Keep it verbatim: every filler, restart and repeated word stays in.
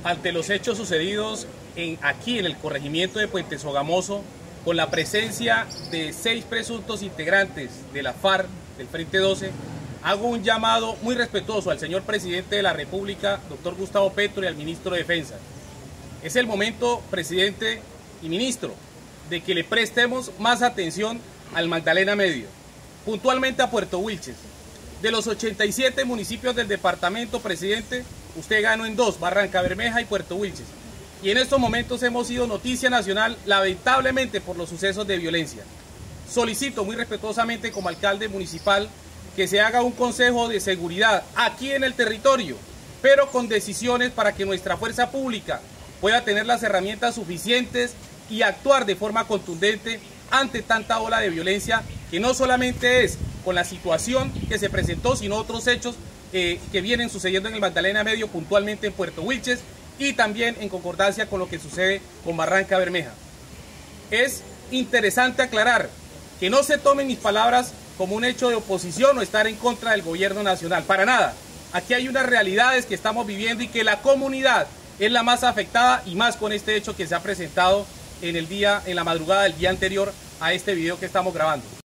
ante los hechos sucedidos en, aquí en el corregimiento de Puente Sogamoso, con la presencia de seis presuntos integrantes de la FARC, del Frente doce, hago un llamado muy respetuoso al señor presidente de la República, doctor Gustavo Petro, y al ministro de Defensa. Es el momento, presidente y ministro, de que le prestemos más atención al Magdalena Medio, puntualmente a Puerto Wilches. De los ochenta y siete municipios del departamento, presidente, usted ganó en dos, Barrancabermeja y Puerto Wilches. Y en estos momentos hemos sido noticia nacional, lamentablemente, por los sucesos de violencia. Solicito muy respetuosamente como alcalde municipal que se haga un consejo de seguridad aquí en el territorio, pero con decisiones para que nuestra fuerza pública pueda tener las herramientas suficientes y actuar de forma contundente ante tanta ola de violencia que no solamente es con la situación que se presentó, sino otros hechos eh, que vienen sucediendo en el Magdalena Medio, puntualmente en Puerto Wilches, y también en concordancia con lo que sucede con Barrancabermeja. Es interesante aclarar que no se tomen mis palabras como un hecho de oposición o estar en contra del gobierno nacional, para nada. Aquí hay unas realidades que estamos viviendo y que la comunidad es la más afectada, y más con este hecho que se ha presentado en el día, en la madrugada del día anterior a este video que estamos grabando.